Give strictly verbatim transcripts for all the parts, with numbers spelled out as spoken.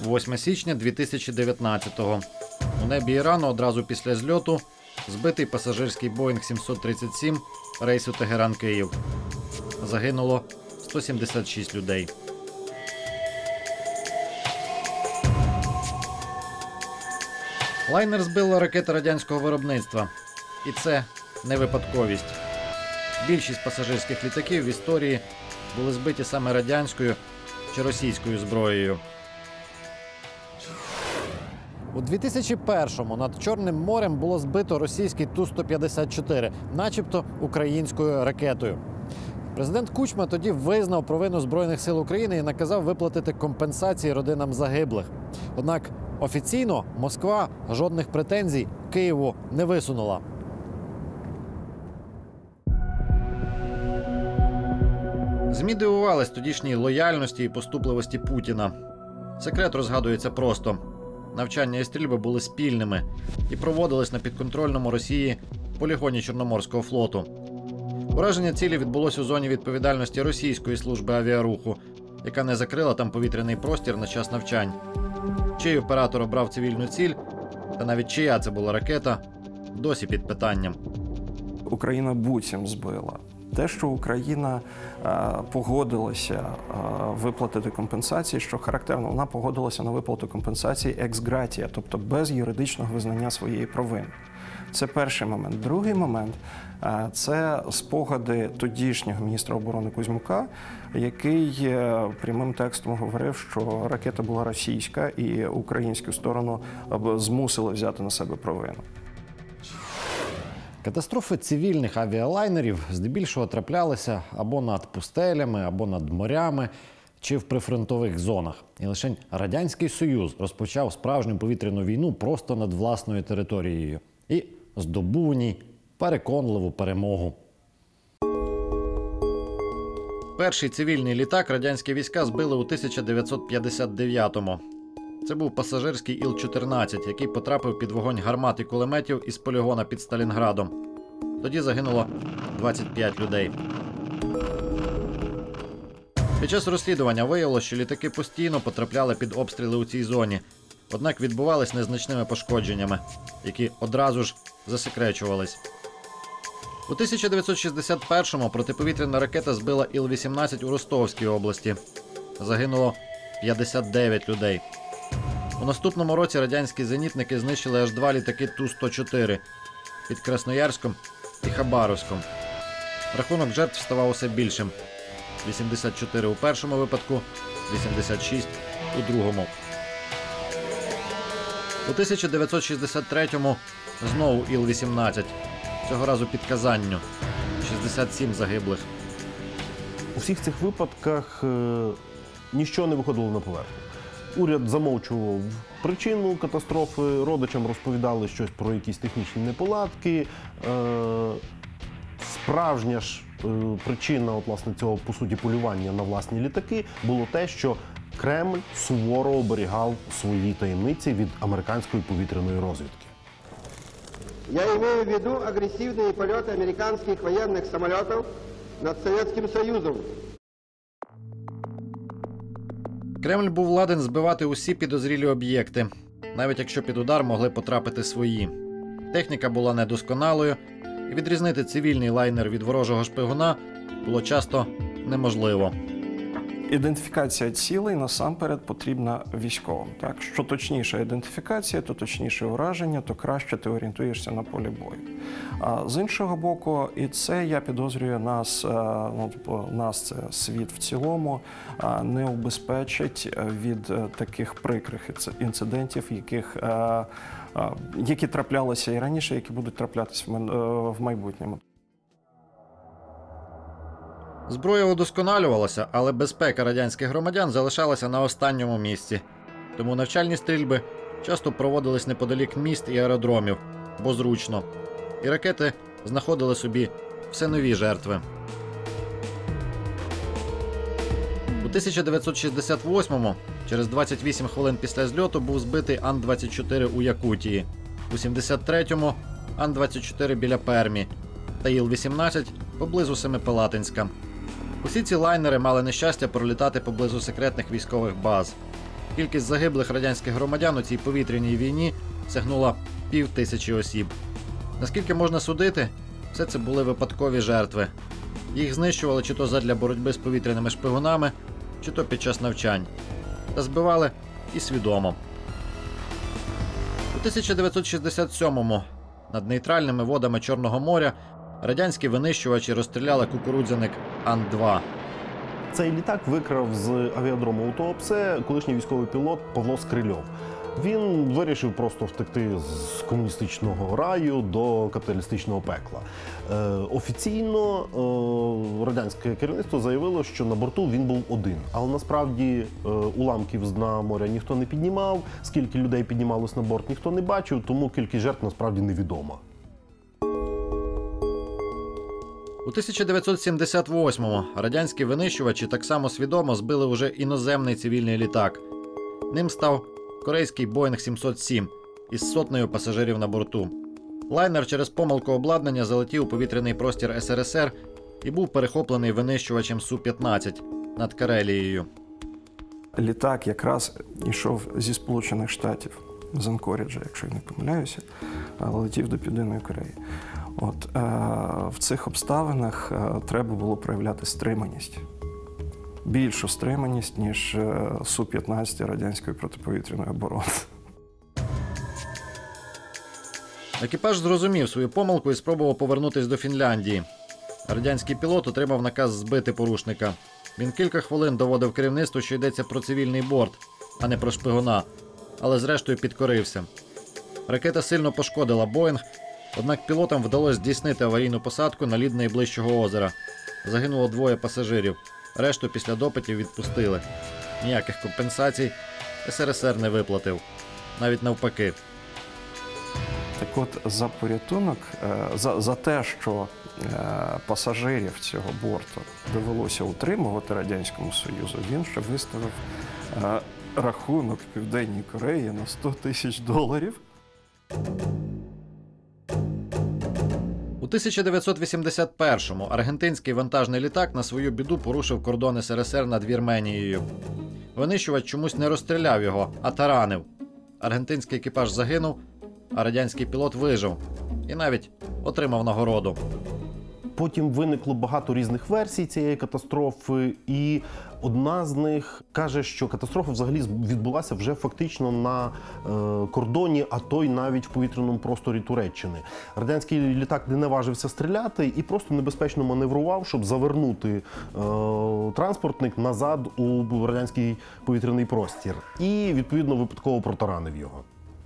восьме січня дві тисячі дев'ятнадцятого. У небі Ірану одразу після зльоту збитий пасажирський Боїнг сімсот тридцять сім рейсу Тегеран-Київ. Загинуло сто сімдесят шість людей. Лайнер збила ракета радянського виробництва. І це не випадковість. Більшість пасажирських літаків в історії були збиті саме радянською чи російською зброєю. У дві тисячі першому над Чорним морем було збито російський Ту сто п'ятдесят чотири, начебто українською ракетою. Президент Кучма тоді визнав провину Збройних сил України і наказав виплатити компенсації родинам загиблих. Однак офіційно Москва жодних претензій Києву не висунула. ЗМІ дивувались тодішній лояльності і поступливості Путіна. Секрет розгадується просто. Навчання і стрільби були спільними і проводились на підконтрольному Росії полігоні Чорноморського флоту. Ураження цілі відбулося у зоні відповідальності Російської служби авіаруху, яка не закрила там повітряний простір на час навчань. Чий оператор обрав цивільну ціль, та навіть чия це була ракета, досі під питанням. Україна буцім збила. Те, що Україна е, погодилася е, виплатити компенсації, що характерно, вона погодилася на виплату компенсації екс гратія, тобто без юридичного визнання своєї провини. Це перший момент. Другий момент е, – це спогади тодішнього міністра оборони Кузьмука, який е, прямим текстом говорив, що ракета була російська і українську сторону змусили взяти на себе провину. Катастрофи цивільних авіалайнерів здебільшого траплялися або над пустелями, або над морями, чи в прифронтових зонах. І лише Радянський Союз розпочав справжню повітряну війну просто над власною територією. І здобув у ній переконливу перемогу. Перший цивільний літак радянські війська збили у тисяча дев'ятсот п'ятдесят дев'ятому. Це був пасажирський Іл чотирнадцять, який потрапив під вогонь гармат і кулеметів із полігона під Сталінградом. Тоді загинуло двадцять п'ять людей. Під час розслідування виявилося, що літаки постійно потрапляли під обстріли у цій зоні, однак відбувались незначними пошкодженнями, які одразу ж засекречувались. У тисяча дев'ятсот шістдесят першому протиповітряна ракета збила Іл вісімнадцять у Ростовській області. Загинуло п'ятдесят дев'ять людей. У наступному році радянські зенітники знищили аж два літаки Ту сто чотири під Красноярськом і Хабаровськом. Рахунок жертв ставав усе більшим. вісімдесят чотири у першому випадку, вісімдесят шість у другому. У тисяча дев'ятсот шістдесят третьому знову Іл вісімнадцять, цього разу під Казанню. шістдесят сім загиблих. У всіх цих випадках е, ніщо не виходило на поверхню. Уряд замовчував причину катастрофи, родичам розповідали щось про якісь технічні неполадки. Е, справжня ж е, причина от, власне, цього, по суті, полювання на власні літаки було те, що Кремль суворо оберігав свої таємниці від американської повітряної розвідки. Я имею в виду агрессивные полеты американских военных самолетов над Советским Союзом. Кремль був ладен збивати усі підозрілі об'єкти, навіть якщо під удар могли потрапити свої. Техніка була недосконалою, і відрізнити цивільний лайнер від ворожого шпигуна було часто неможливо. Ідентифікація цілей насамперед потрібна військовим. Так? Що точніша ідентифікація, то точніше ураження, то краще ти орієнтуєшся на полі бою. А з іншого боку, і це, я підозрюю, нас, ну, нас це світ в цілому, не убезпечить від таких прикрих інцидентів, яких, які траплялися і раніше, які будуть траплятися в майбутньому. Зброя удосконалювалася, але безпека радянських громадян залишалася на останньому місці. Тому навчальні стрільби часто проводились неподалік міст і аеродромів, бо зручно. І ракети знаходили собі все нові жертви. У тисяча дев'ятсот шістдесят восьмому, через двадцять вісім хвилин після зльоту, був збитий Ан двадцять чотири у Якутії. У сімдесят третьому Ан двадцять чотири біля Пермі та Іл вісімнадцять поблизу Семипалатинська. Усі ці лайнери мали нещастя пролітати поблизу секретних військових баз. Кількість загиблих радянських громадян у цій повітряній війні сягнула пів тисячі осіб. Наскільки можна судити, все це були випадкові жертви. Їх знищували чи то задля боротьби з повітряними шпигунами, чи то під час навчань. Та збивали і свідомо. У тисяча дев'ятсот шістдесят сьомому над нейтральними водами Чорного моря радянські винищувачі розстріляли кукурудзяник Ан два. Цей літак викрав з авіадрому у Туапсе колишній військовий пілот Павло Скрильов. Він вирішив просто втекти з комуністичного раю до капіталістичного пекла. Е, офіційно е, радянське керівництво заявило, що на борту він був один. Але насправді е, уламків з дна моря ніхто не піднімав, скільки людей піднімалось на борт, ніхто не бачив, тому кількість жертв насправді невідома. У тисяча дев'ятсот сімдесят восьмому радянські винищувачі так само свідомо збили уже іноземний цивільний літак. Ним став корейський Боїнг сімсот сім із сотнею пасажирів на борту. Лайнер через помилку обладнання залетів у повітряний простір ес ер ес ер і був перехоплений винищувачем Су п'ятнадцять над Карелією. Літак якраз йшов зі Сполучених Штатів, з Анкоріджа, якщо я не помиляюся, летів до Південної Кореї. От, е, в цих обставинах е, треба було проявляти стриманість. Більшу стриманість, ніж е, Су п'ятнадцять радянської протиповітряної оборони. Екіпаж зрозумів свою помилку і спробував повернутися до Фінляндії. Радянський пілот отримав наказ збити порушника. Він кілька хвилин доводив керівництву, що йдеться про цивільний борт, а не про шпигуна, але зрештою підкорився. Ракета сильно пошкодила Боїнг, однак пілотам вдалося здійснити аварійну посадку на лід найближчого озера. Загинуло двоє пасажирів, решту після допитів відпустили. Ніяких компенсацій ес ер ес ер не виплатив, навіть навпаки. Так от, за порятунок, е, за, за те, що е, пасажирів цього борту довелося утримувати Радянському Союзу, він ще виставив е, рахунок Південній Кореї на сто тисяч доларів. У тисяча дев'ятсот вісімдесят першому аргентинський вантажний літак на свою біду порушив кордон ес ер ес ер над Вірменією. Винищувач чомусь не розстріляв його, а таранив. Аргентинський екіпаж загинув, а радянський пілот вижив і навіть отримав нагороду. Потім виникло багато різних версій цієї катастрофи, і одна з них каже, що катастрофа взагалі відбулася вже фактично на е, кордоні, а то й навіть в повітряному просторі Туреччини. Радянський літак не наважився стріляти і просто небезпечно маневрував, щоб завернути е, транспортник назад у радянський повітряний простір. І, відповідно, випадково протаранив його.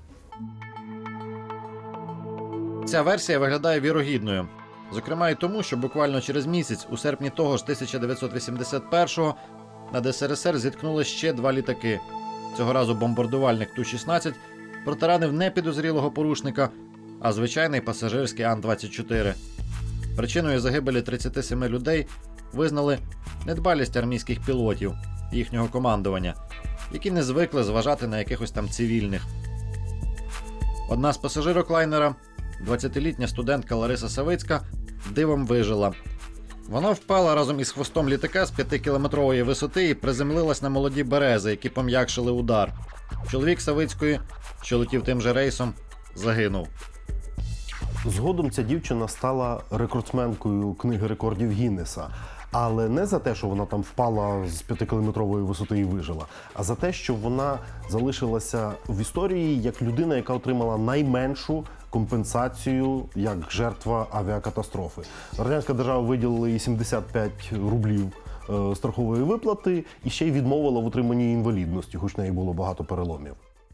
Ця версія виглядає вірогідною. Зокрема і тому, що буквально через місяць, у серпні того ж тисяча дев'ятсот вісімдесят першого, над ес ер ес ер зіткнули ще два літаки. Цього разу бомбардувальник Ту шістнадцять протаранив не підозрілого порушника, а звичайний пасажирський Ан двадцять чотири. Причиною загибелі тридцяти семи людей визнали недбалість армійських пілотів і їхнього командування, які не звикли зважати на якихось там цивільних. Одна з пасажирок лайнера, двадцятилітня студентка Лариса Савицька, дивом вижила. Вона впала разом із хвостом літака з п'ятикілометрової висоти і приземлилась на молоді берези, які пом'якшили удар. Чоловік Савицької, що летів тим же рейсом, загинув. Згодом ця дівчина стала рекордсменкою книги рекордів Гіннеса. Але не за те, що вона там впала з п'ятикілометрової висоти і вижила, а за те, що вона залишилася в історії як людина, яка отримала найменшу компенсацію як жертва авіакатастрофи. Радянська держава виділила їй сімдесят п'ять рублів е, страхової виплати і ще й відмовила в отриманні інвалідності, хоч в неї було багато переломів.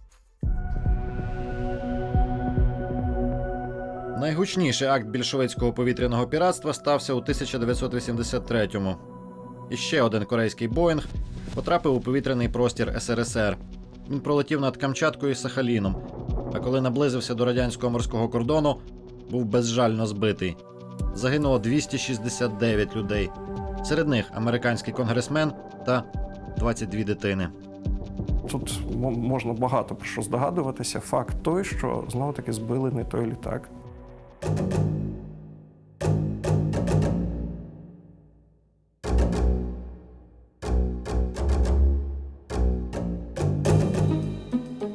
Найгучніший акт більшовицького повітряного піратства стався у тисяча дев'ятсот вісімдесят третьому. І ще один корейський Боїнг потрапив у повітряний простір ес ер ес ер. Він пролетів над Камчаткою і Сахаліном, а коли наблизився до радянського морського кордону, був безжально збитий. Загинуло двісті шістдесят дев'ять людей. Серед них американський конгресмен та двадцять дві дитини. Тут можна багато про що здогадуватися. Факт той, що знову-таки збили не той літак.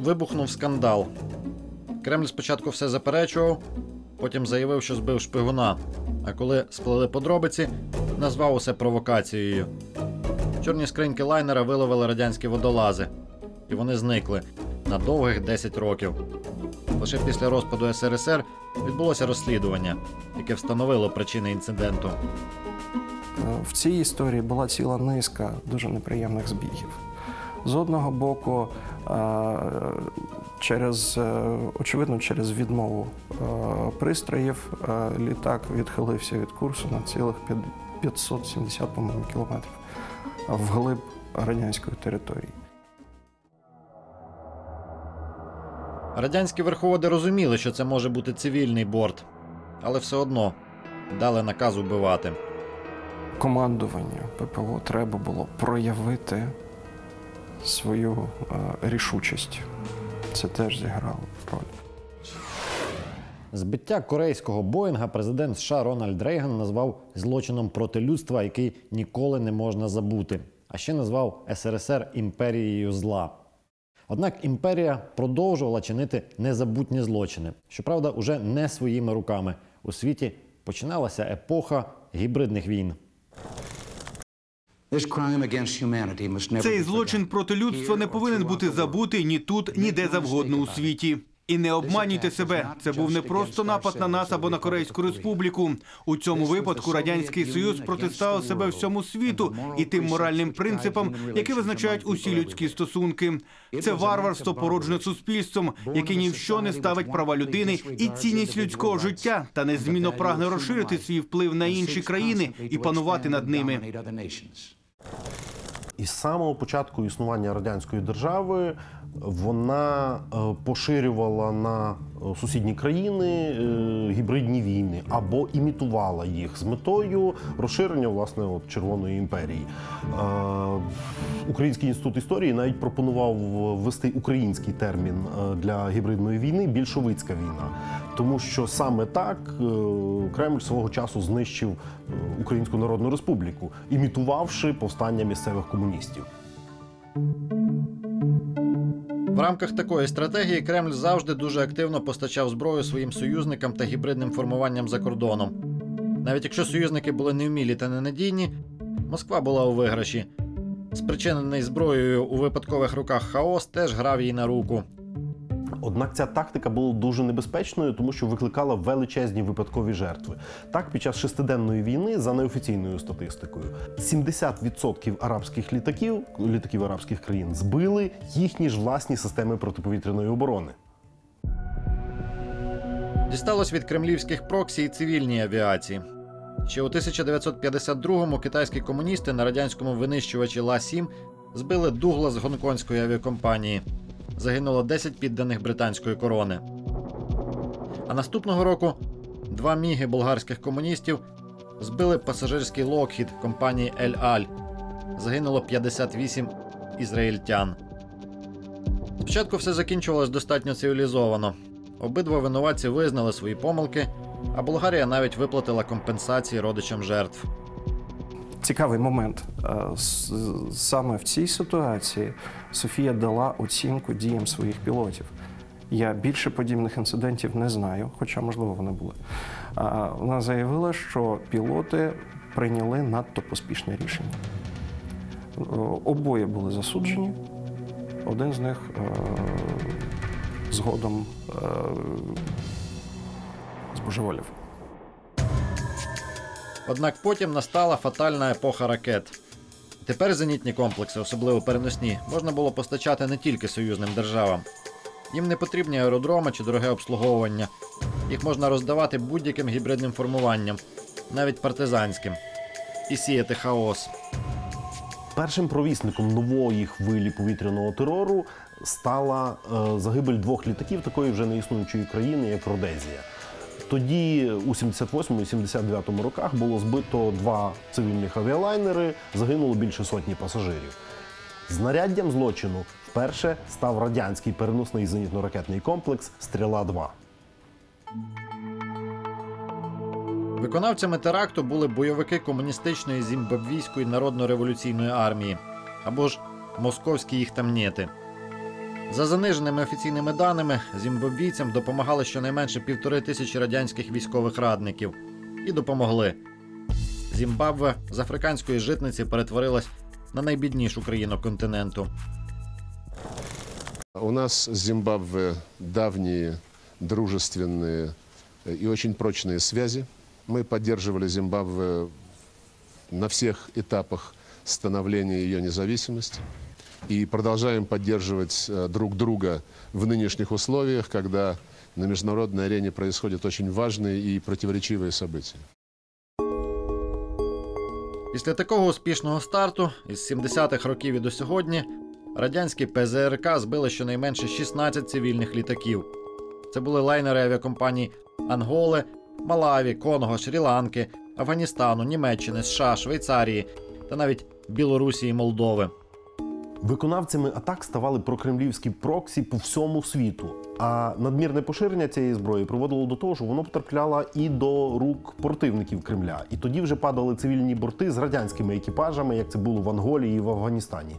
вибухнув скандал. Кремль спочатку все заперечував, потім заявив, що збив шпигуна, а коли сплели подробиці, назвав усе провокацією. Чорні скриньки лайнера виловили радянські водолази, і вони зникли на довгих десять років. Лише після розпаду ес ер ес ер відбулося розслідування, яке встановило причини інциденту. В цій історії була ціла низка дуже неприємних збігів. З одного боку, через, очевидно, через відмову пристроїв літак відхилився від курсу на цілих п'ятсот сімдесят, по-моєму, кілометрів вглиб радянської території. Радянські верховоди розуміли, що це може бути цивільний борт, але все одно дали наказ убивати. Командуванню пе пе о треба було проявити свою е, рішучість. Це теж зіграло роль. Збиття корейського Боїнга президент США Рональд Рейган назвав злочином проти людства, який ніколи не можна забути. А ще назвав ес ер ес ер імперією зла. Однак імперія продовжувала чинити незабутні злочини. Щоправда, уже не своїми руками. У світі починалася епоха гібридних війн. Цей злочин проти людства не повинен бути забутий ні тут, ні де завгодно у світі. І не обманюйте себе, це був не просто напад на нас або на Корейську Республіку. У цьому випадку Радянський Союз протиставив себе всьому світу і тим моральним принципам, які визначають усі людські стосунки. Це варварство, породжене суспільством, яке ні в що не ставить права людини і цінність людського життя, та незмінно прагне розширити свій вплив на інші країни і панувати над ними. Із самого початку існування радянської держави вона поширювала на сусідні країни гібридні війни або імітувала їх з метою розширення, власне, от, Червоної імперії. Український інститут історії навіть пропонував ввести український термін для гібридної війни – більшовицька війна. Тому що саме так Кремль свого часу знищив Українську Народну Республіку, імітувавши повстання місцевих комуністів. В рамках такої стратегії Кремль завжди дуже активно постачав зброю своїм союзникам та гібридним формуванням за кордоном. Навіть якщо союзники були невмілі та ненадійні, Москва була у виграші. Спричинений зброєю у випадкових руках хаос теж грав їй на руку. Однак ця тактика була дуже небезпечною, тому що викликала величезні випадкові жертви. Так, під час шестиденної війни, за неофіційною статистикою, сімдесят відсотків арабських літаків, літаків арабських країн, збили їхні ж власні системи протиповітряної оборони. Дісталось від кремлівських проксі і цивільній авіації. Ще у тисяча дев'ятсот п'ятдесят другому китайські комуністи на радянському винищувачі Ла сім збили Дуглас гонконгської авіакомпанії. Загинуло десять підданих британської корони. А наступного року два міги болгарських комуністів збили пасажирський Локхід компанії Ель-Аль. Загинуло п'ятдесят вісім ізраїльтян. Спочатку все закінчувалось достатньо цивілізовано. Обидва винуватці визнали свої помилки, а Болгарія навіть виплатила компенсації родичам жертв. Цікавий момент. Саме в цій ситуації Софія дала оцінку діям своїх пілотів. Я більше подібних інцидентів не знаю, хоча, можливо, вони були. Вона заявила, що пілоти прийняли надто поспішне рішення. Обоє були засуджені, один з них е- згодом е- збожеволів. Однак потім настала фатальна епоха ракет. Тепер зенітні комплекси, особливо переносні, можна було постачати не тільки союзним державам. Їм не потрібні аеродроми чи дороге обслуговування. Їх можна роздавати будь-яким гібридним формуванням, навіть партизанським, і сіяти хаос. Першим провісником нової хвилі повітряного терору стала е, загибель двох літаків такої вже неіснуючої країни, як Родезія. Тоді у сімдесят восьмому і сімдесят дев'ятому роках було збито два цивільних авіалайнери, загинуло більше сотні пасажирів. Знаряддям злочину вперше став радянський переносний зенітно-ракетний комплекс «Стріла-два». Виконавцями теракту були бойовики комуністичної Зімбабвійської народно-революційної армії, або ж московські їх там нєти. За заниженими офіційними даними, зімбабвійцям допомагали щонайменше півтори тисячі радянських військових радників. І допомогли. Зімбабве з африканської житниці перетворилась на найбіднішу країну континенту. У нас с Зимбабве давние, дружественные и очень прочные связи. Мы поддерживали Зимбабве на всех этапах становления ее независимости и продолжаем поддерживать друг друга в нынешних условиях, когда на международной арене происходят очень важные и противоречивые события. Після такого успішного старту із сімдесятих років і до сьогодні радянські Пе Зе Ер Ка збили щонайменше шістнадцять цивільних літаків. Це були лайнери авіакомпаній Анголи, Малаві, Конго, Шрі-Ланки, Афганістану, Німеччини, США, Швейцарії та навіть Білорусі і Молдови. Виконавцями атак ставали прокремлівські проксі по всьому світу. А надмірне поширення цієї зброї приводило до того, що воно потрапляло і до рук противників Кремля. І тоді вже падали цивільні борти з радянськими екіпажами, як це було в Анголі і в Афганістані.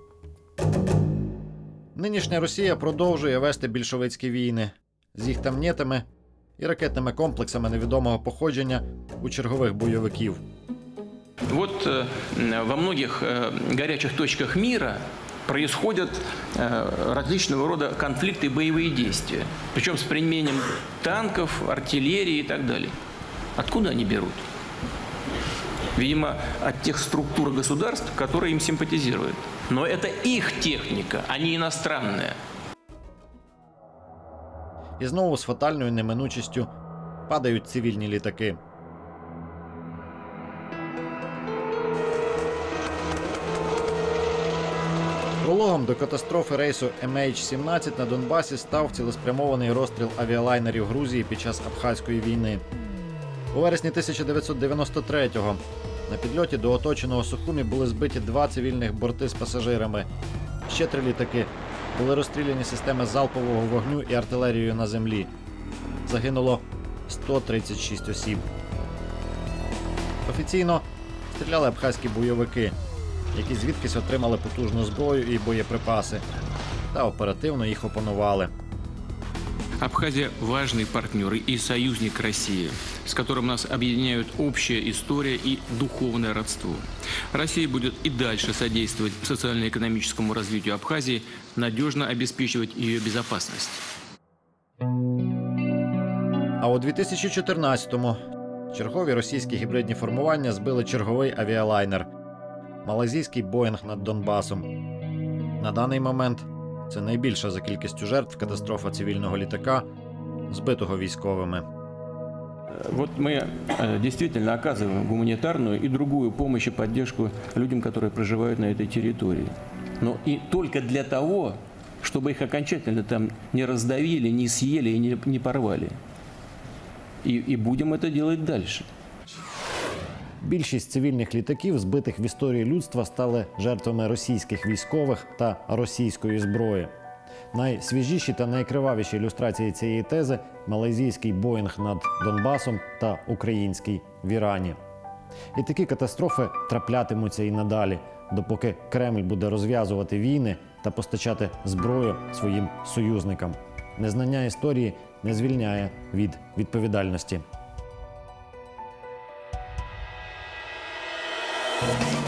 Нинішня Росія продовжує вести більшовицькі війни з їх тамнєтами і ракетними комплексами невідомого походження у чергових бойовиків. Вот э, во многих э, горячих точках мира происходят э, различного рода конфликты и боевые действия. Причем с применением танков, артиллерии и так далее. Откуда они берут? Видимо, от тех структур государств, которые им симпатизируют. Но это их техника, а не иностранная. І знову з фатальною неминучістю падають цивільні літаки. Прологом до катастрофи рейсу Ем Ейч сімнадцять на Донбасі став цілеспрямований розстріл авіалайнерів Грузії під час Абхазької війни. У вересні тисяча дев'ятсот дев'яносто третього на підльоті до оточеного Сухумі були збиті два цивільних борти з пасажирами. Ще три літаки були розстріляні системи залпового вогню і артилерією на землі. Загинуло сто тридцять шість осіб. Офіційно стріляли абхазькі бойовики, які звідкись отримали потужну зброю і боєприпаси, та оперативно їх опанували. Абхазия – важный партнер и союзник России, с которым нас объединяют общая история и духовное родство. Россия будет и дальше содействовать социально-экономическому развитию Абхазии, надежно обеспечивать ее безопасность. А у дві тисячі чотирнадцятому чергові російські гібридні формування збили черговий авіалайнер – малайзійський Боїнг над Донбасом. На даний момент це найбільша за кількістю жертв катастрофа цивільного літака, збитого військовими. Вот мы действительно оказываем гуманитарную и другую помощь и поддержку людям, которые проживают на этой территории. Но и только для того, чтобы их окончательно там не раздавили, не съели и не, не порвали. И, и будем это делать дальше. Більшість цивільних літаків, збитих в історії людства, стали жертвами російських військових та російської зброї. Найсвіжіші та найкривавіші ілюстрації цієї тези – малайзійський Боїнг над Донбасом та український в Ірані. І такі катастрофи траплятимуться і надалі, допоки Кремль буде розв'язувати війни та постачати зброю своїм союзникам. Незнання історії не звільняє від відповідальності.